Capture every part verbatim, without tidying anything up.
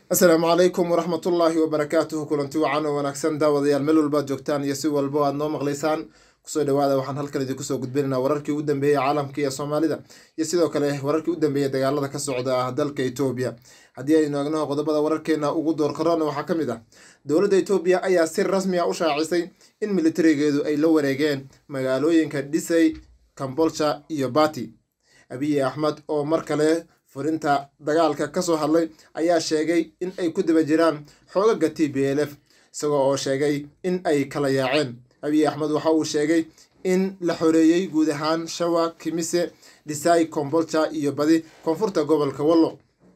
السلام عليكم ورحمة الله وبركاته كلنتي وعن ونكسن داوديال meel walba joogtaan iyo si walba aad noo maqlaysaan kusoo dhawaada waxaan halkan idinku soo gudbinaynaa wararkii u dambeeyay caalamka iyo Soomaalida iyo sidoo kale wararkii u dambeeyay dagaalada ka socda dalka Itoobiya haddii ay noogno qodobada wararkeena ugu door korona waxaa ka mid ah dowladda Itoobiya ayaa si rasmi ah u shaacisay in militarigeedu ay la wareegeen magaalooyinka Dhisay, Kambolcha iyo Bati. Abiy Ahmed oo mar kale furinta dagaalka ka soo hadlay ayaa sheegay in ay ku daba jiraan xoogagga T P L F isagoo oo sheegay in ay kala yaaceen. Abiy Ahmed waxa uu sheegay in la xoreeyay guud ahaan Shawa, Kimise, Dhisay, Kambolcha iyo badi koonfurta gobolka Wallo.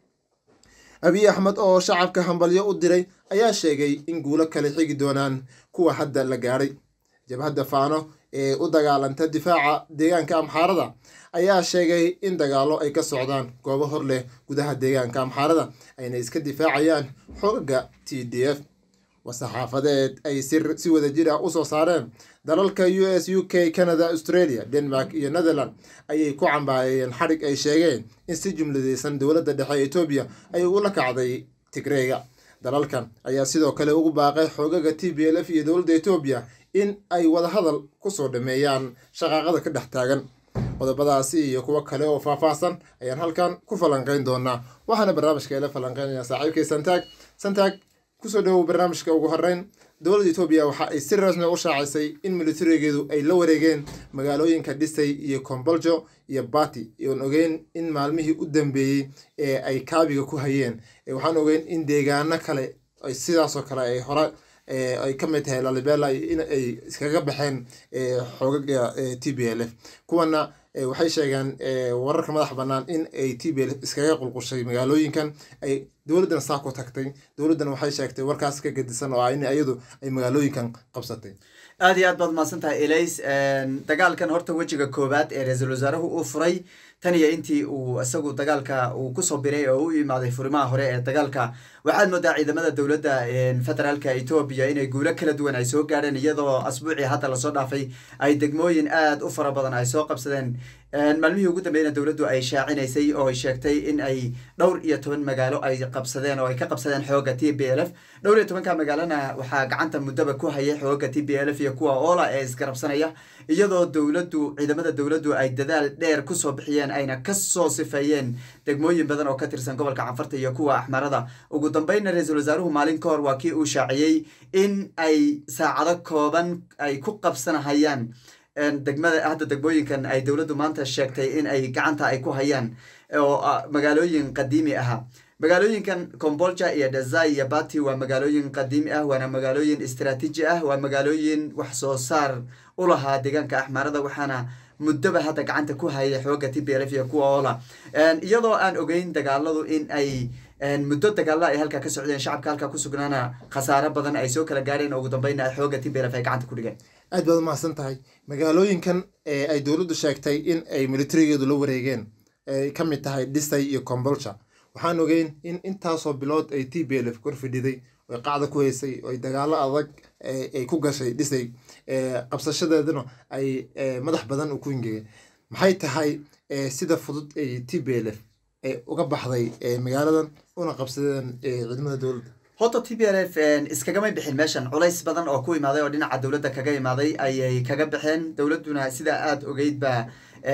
Abiy Ahmed oo shacabka hambalyo u diray ayaa sheegay in guulo kale xigi doonaan kuwa hadda la gaaray. Jabhadda Faano ee u dagaalanta difaaca deegaanka Amxaarada ayaa sheegay in dagaalo ay ka socdaan goobo hor leh gudaha deegaanka Amxaarada ayna iska difaacayaan xoogagga T D F. Wasaxaafadeed ay si wada jir ah u soo saareen dalalka U S, U K, Canada, Australia, Denmark iyo Netherlands ayay ku cambaayeen xarig ay sheegeen in si jumladaysan dowladda dhexe ee Itoobiya ay ula kacday Tigreega. Dalalkan ayaa sidoo kale ugu baaqay xoogagga T P L F iyo dowladda Itoobiya in ay wada hadal ku soo dhameeyaan shaqaaqada ka dhex taagan. qodobadaasi iyo kuwa kale oo faahfaahsan ayaan halkan ku falanqeyn doonaa waxaana barnaamijka ila falanqeynaya saaxiibkay Santaag Santaag kusoo dhawow barnaamijka ugu horeyn. dowladda Itoobiya waxa ay si rasmi u shaacisay in militarigeedu ay la wareegeen magaalooyinka Dhisay iyo Kambolcha iyo Bati iyoon ogeyn in maalmihii u dambeeyay ee ay kaabiga ku hayeen waxaan ogeyn in deegaano kale ay sidaas oo kale ay hore ay ka mid tahay Lalibela in ay iskaga baxeen xoogagga T P L F kuwana waxay sheegeen wararka madax bannaan in ay T P L F iskaga qulqushay magaalooyinkan ay dowladdan saako tagtay. dowladdan waxay sheegtay warkaas ka gedisan oo in ayadu ay magaalooyinkan qabsatay. aad iyo aad baad mahadsantahay Elays. dagaalkan horta wejiga koobaad ee ra'iisul wasaaruhu uu furay tan iyo intii uu isagu dagaalka uu kusoo biray oo u imaaday furimaha hore ee dagaalka waxaad moodaa ciidamada dowladda federaalka Itoobiya inay guulo kala duwan ay soo gaareen iyadoo asbuucii hadda lasoo dhaafay ay degmooyin aad u fara badan ay soo qabsadeen. maalmihii ugu dambeeyna dowladdu ay shaacinaysay oo ay sheegtay in ay dhowr iyo toban magaalo ay qabsadeen oo ay ka qabsadeen xoogga T P L F. dhowr iyo tobanka magaalana waxaa gacanta muddaba ku hayay xoogga T P L F iyo kuwa oola ee isgarabsanaya iyadoo dowladdu ciidamada dowladdu ay dadaal dheer ku soo bixiyeen ayna ka soo sifeeyeen degmooyin badan oo ka tirsan gobolka Canfarta iyo kuwa Axmarada. ugu dambeynna ra'iisul wasaaruhu maalin ka hor waa kii uu shaaciyay in ay saacado kooban ay ku qabsanahayaan degmada hadda degmooyinkan ay dowladdu maanta sheegtay in ay gacanta ay ku hayaan oo magaalooyin qadiimi ah. magaalooyinkan Kambolcha iyo Dhisay iyo Bati waa magaalooyin qadiimi ah waana magaalooyin istiraatiiji ah waa magaalooyin wax soo saar u lahaa deegaanka Axmarada waxaana muddaba hadda gacanta ku hayay xoogga T P L F iyo kuwa oola iyadoo aan ogeyn dagaaladu in ay muddo dagaalla ay halka ka socdeen shacabka halka ku sugnaana khasaare badan ay soo kala gaareen ugu dambeynna ay xoogga T P L F ay gacanta ku dhigeen. aad baad mahadsan tahay. magaalooyinkan ee ay dowladdu sheegtay in ay militarigeedu la wareegeen ay ka mid tahay Dhisay iyo Kambolcha waxaan ogeyn in intaasoo bilood ay T P L F kor fidhiday oo qacda ku haysay oo dagaallo adag ay ku gashay Dhisay qabsashadeeduna ay madax badan u ku ingegeen. maxay tahay sida fudud ay T P L F ay uga baxday magaaladan una qabsadeen ciidamada dowladda? horta T P L F iskagama bixin meeshan culays badan oo ku imaaday oo dhinaca dowladda kaga imaaday ayay kaga baxeen. dowladduna sida aad ogeyd ba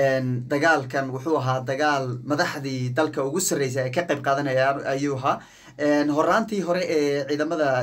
dagaalkan wuxuu ahaa dagaal madaxdii dalka ugu sarreysay ay ka qayb qaadanayaan ayuu ahaa. horaantii hore ee ciidamada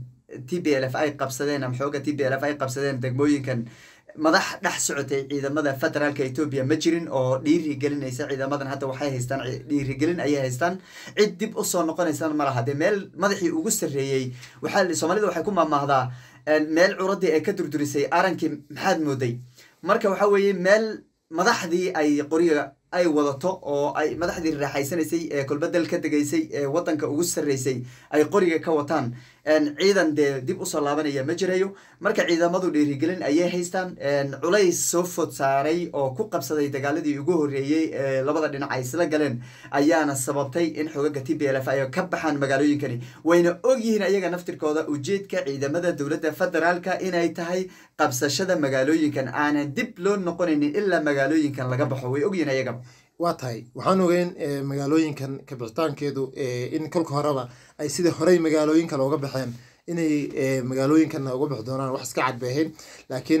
T P L F ay qabsadeen ama xoogga T P L F ay qabsadeen degmooyinkan madax dhex socotay ciidamada federaalka Itoobiya ma jirin oo dhiiri gelinaysa. ciidamadan hadda waxay haystaan dhiiri gelin ayay haystaan cid dib u soo noqonaysan ma laha. meel madaxii ugu sarreeyay waxa Soomaalida waxay ku maamaahdaa meel curadii ay ka durdurisay arankii maxaad mooday. marka waxa weeye meel madaxdii ay qoriga ay wadato oo ay madaxdii raaxaysanaysay ee kolba dal ka degaysay ee wadanka ugu sarreysay ay qoriga ka wataan ciidan de dib u soo laabanaya ma jirayo. marka ciidamadu dhiirigelin ayay haystaan culays soo fod saaray oo ku qabsaday dagaaladii ugu horeeyay ee labada dhinac ay isla galeen ayaana sababtay in xoogagga T P L F ay ka baxaan magaalooyinkani. wayna og yihiin ayaga naftirkooda ujeedka ciidamada dowladda federaalka inay tahay qabsashada magaalooyinkan aana dib loo noqonaynin ilaa magaalooyinkan laga baxo way og yihiin ayaga. waa tahay waxaan ogeyn magaalooyinkan kabixitaankeedu in kolka horeba ay sida horey magaalooyinka looga baxeen inay magaalooyinkan uga bixi doonaan wax iska cad bay ahayd laakiin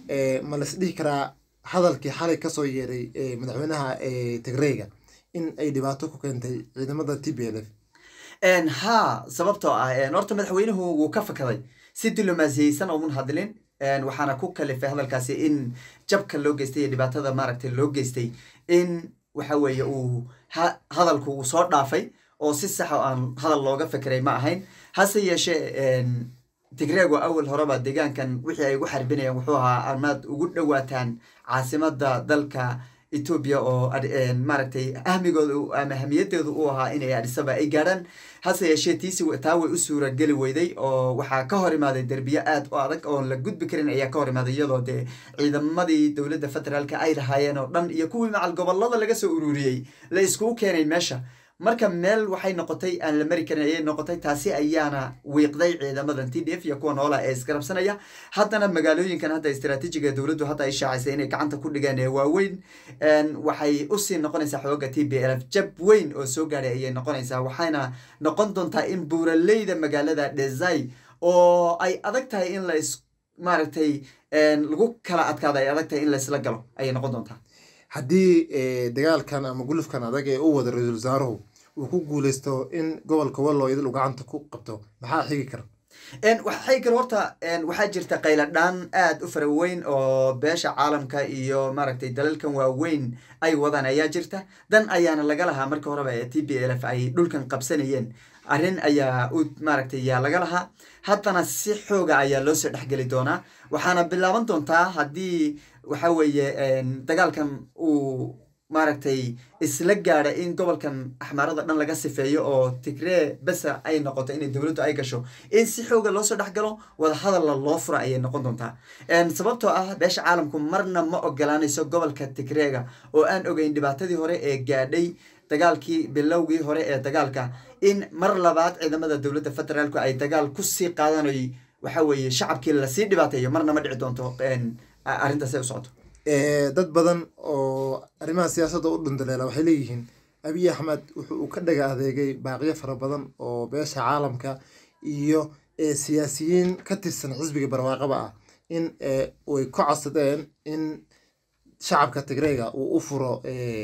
ma la is dhihi karaa hadalkii xalay kasoo yeeray madaxweynaha Tigreega in ay dhibaato ku keentay ciidamada T P L F een ha sababtoo ah een horta madaxweynuhu wuu ka fakaday si diblomaasiyaysan oo mun hadlin een waxaana ku kalifay hadalkaasi in jabka loo geystay dhibaatada maaragtay loo geystay in waxa weeye uu hadalku uu soo dhaafay oo si sax ah aan hadal looga fikiray ma ahayn hase yeeshee een Tigreegu awal horeba deegaankan wixii ay ugu xarbinayaan wuxuu ahaa armad ugu dhawaataan caasimada dalka Ethiopia oo maaragtay ahmigooda ama ahmiyadeedu uu ahaa inay Addis Ababa ay gaaraan hase yeeshee tiisi taa way u suura gali weyday oo waxaa ka hor imaaday darbiye aad u adag oo la gudbi karin ayaa ka hor imaaday iyadoo de ciidamadii dowladda federaalka ay lahaayeen oo dhan iyo kuwii macal gobolada laga soo ururiyay la isku keenay meesha marka meel waxay noqotay aan la mari karin ayay noqotay taasi ayaana wiiqday ciidamada T D F iyo kuwa noola ee isgarabsanaya haddana magaalooyinkan hadda istiraatiijiga dowladdu hadda ay shaacisay inay gacanta ku dhigaan ee waaweyn een waxay u sii noqonaysaa xooga T P L F jab weyn oo soo gaaray ayay noqonaysaa waxayna noqon doontaa in buuraleyda magaalada Dezay oo ay adag tahay in la is maaragtay een lagu kala adkaado ay adag tahay in la isla galo ayay noqon doontaa haddii dagaalkan ama gulufkan adag ee uu wada ra'iisul wasaaruhu uu ku guuleysto in gobolka Wallo idil uu gacanta ku qabto maxaa xigi kara een waxay kale horta een waxa jirta qayladaan aad u faraweyn oo beesha caalamka iyo maaragtay dalalkan waaweyn ay wadaan ayaa jirta dan ayaana laga lahaa marka horeba ee T P L F ay dhulkan qabsanayeen arrin ayaa u maaragtay yaa laga lahaa haddana si xooga ayaa loo soo dhexgeli doonaa waxaana bilaaban doontaa haddii waxa weeye een dagaalkan uu maaragtay isla gaadha in gobolkan axmaarada dhan laga sifeeyo oo Tigray bas ay noqoto in dawladdu ay gasho in si xooga loo soo dhaxgalo wada hadal loo furo ay noqon doontaa een sababtoo ah beesha caalamku marna ma ogolaanayso gobolka Tigrayga oo aan ogeyn dhibaatadii hore ee gaadhay dagaalkii bilowgii hore ee dagaalka in mar labaad ciidamada dawladda federaalku ay dagaal ku sii qaadanay waxa weeye shacabkii la sii dhibaateeyo marna ma dhici doonto een arrintaas ay u socoto dad badan oo arrimaha siyaasadda u dhundaleela waxay leeyihiin Abiy Ahmed wuxuu ka dhaga adeegay baaqiyo fara badan oo beesha caalamka iyo siyaasiyiin ka tirsan xisbiga barwaaqaba ah in ay ku codsadeen in shacabka Tigrayga uu u furo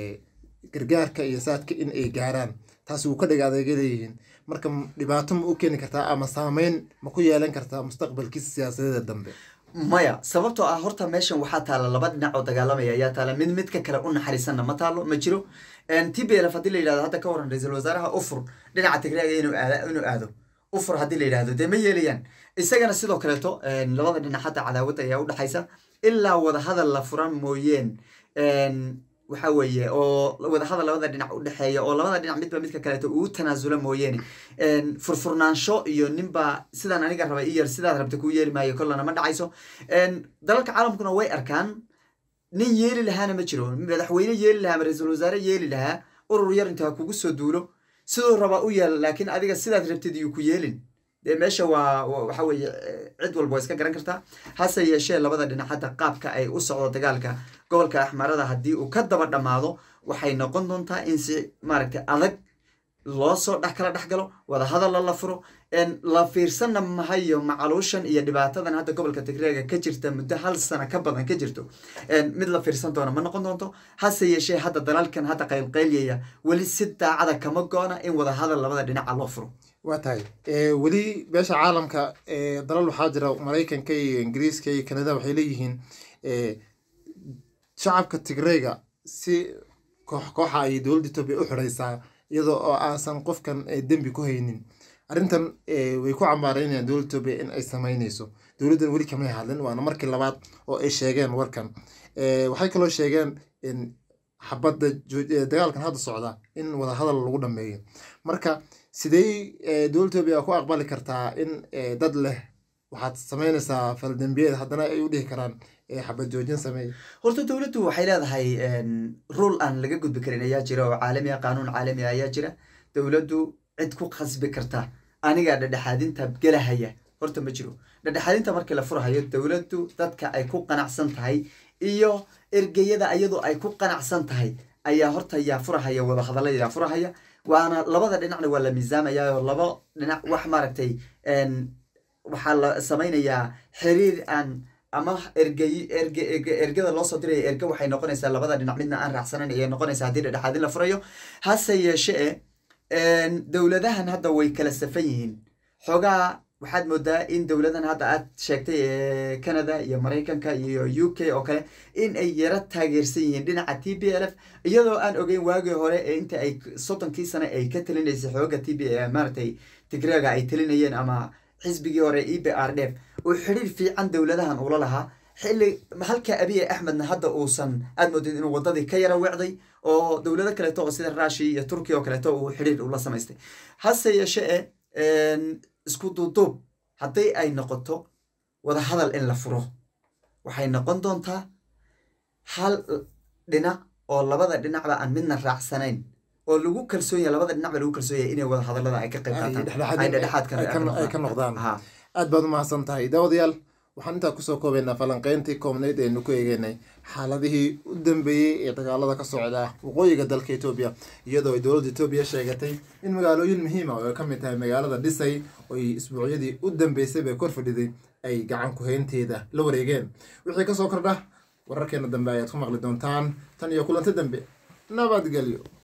gargaarka iyo saadka in ay gaaraan taas uu ka dhaga adeegay leeyihiin marka dhibaato ma u keeni kartaa ama saameyn ma ku yeelan kartaa mustaqbalkiisa siyaasadeed dambe maya sababtoo ah horta meeshan waxaa taala laba dhinac oo dagaalamaya ayaa taala mid mid ka kale u naxariisana ma taalo ma jiro een T P L F hadii la yiraahdo hadda ka waran ra'iisul wasaaraha ufur dhinaca Tigreega inuu aado inuu aado ufur hadii la yiraahdo de ma yeelayaan isagana sidoo kale to een labada dhinac hadda cadaawad ayaa u dhaxaysa ilaa wada hadal la furan mooyeen een waxa weeye oo wada hadal labada dhinac u dhaxeeya oo labada dhinac midba midka kale uu tanaasula mooyeen een furfurnaansho iyo ninba sidaan aniga rabay iyo sidaad rabta ku yeeli maayo kullana ma dhacayso een dalalka caalamkuna way arkaan nin yeeli lahaana ma jiro madaxweyne yeeli lahaa ra'iisul wasaare yeeli lahaa urur yar inta kugu soo duulo sidoo raba u yeel laakiin adiga sidaad rabtid iyo ku yeelin de meesha waa waxa weeye cid walba iska garan kartaa hase yeeshee labada dhinac hadda qaabka ay u socdo dagaalka gobolka axmarada hadii uu ka daba dhamaado waxay noqon doontaa in si maaragtay adag loo soo dhax kala dhaxgalo wada hadal la furo in la fiirsana mahayo macaluushan iyo dhibaatadan hadda gobolka Tigrayga ka jirta muddo hal sano ka badan ka jirto in mid la fiirsan doono ma noqon doonto hase yeeshee hadda dalalkan hadda qayl qayliyaya wali si daacada kama goona in wada hadal labada dhinac loo furo waa tahay weli beesha caalamka dalal waxaa jira Mareykanka iyo Ingiriiska iyo Canada waxay leeyihiin shacabka Tigrayga si koox kooxa ay dawladda Itoobiya u xiraysaa iyadoo oo aansan qofkan dambi ku haynin arrintan way ku cambaaraynayaan dawladda Itoobiya in ay sameynayso dawladdan weli kama hadlin waana markii labaad oo ay sheegeen warkan waxay kaloo sheegeen in xabadda dagaalkan hadda socda in wada hadal lagu dhameeyo marka sidee dawladda Itoobiya ku aqbali kartaa in dad leh waxaad sameynaysaa faldambiyeed haddana ay u dhihi karaan xabad joojin sameey horta dawladdu waxay leedahay rule aan laga gudbi karin ayaa jira oo caalami ah qaanuun caalami ah ayaa jira dawladdu cid ku qasbi karta aniga dhadhaxaadinta galahaya horta ma jiro dhadhaxaadinta markii la furahayo dawladdu dadka ay ku qanacsan tahay iyo ergeyada ayadu ay ku qanacsan tahay ayaa horta yaa furahaya wada hadallada yaa furahaya waana labada dhinacna waa la miisaamayaa oo laba dhinac wax maaragtay waxaa la samaynayaa xiriir aan ama ergey erge ergada loo soo diraya erge waxay noqonaysaa labada dhinac midna aan raacsanayn ayay noqonaysaa haddii dhexdhexaadin la furayo hase yeeshee dowladahan hadda way kala safan yihiin xoogaa waxaad moodaa in dowladan hadda aad sheegtay ee Canada iyo Mareykanka iyo U K oo kale in ay yara taageersan yihiin dhinaca T P L F iyadoo aan ogeyn waagii hore ee inta ay soddonkii sano ay ka talinaysay xooga T P maartay Tigreega ay talinayeen ama xisbigii hore E P R D F oo xiriir fiican dowladahan ula lahaa xilli halka Abiy Ahmedna hadda uusan aad moodid inuu wadadii ka yara wacday oo dowlado kale oo sida Russia iyo Turkiga oo kale oo xiriir ula samaystay hase yeeshee isku duuduub haddii ay noqoto wada hadal in la furo waxay noqon doontaa hal dhinac oo labada dhinacba aan midna raacsanayn oo lagu kalsoon yahay labada dhinacba lagu kalsoon yahay inay wada hadallada ay ka qayb qaataan ay dhexdhexaad ay ka noqdaan aad baad u mahadsan tahay daawadayaal waxaan intaa kusoo koobaynaa falanqeyntii koobnayd aynu ku eegeynay xaaladihii u dambeeyey ee dagaalada ka socda waqooyiga dalka Ethiopia iyadoo ay dowladda Ethiopia sheegatay in magaalooyin muhiim ah oo ka mid tahay magaalada Dhisay oo ay isbuucyadii u dambeysay bay kor fadhiday ay gacan ku haynteeda la wareegeen wixii ka soo kordha wararkeena dambe ayaad ku maqli doontaan tan iyo kulanti dambe nabadgelyo.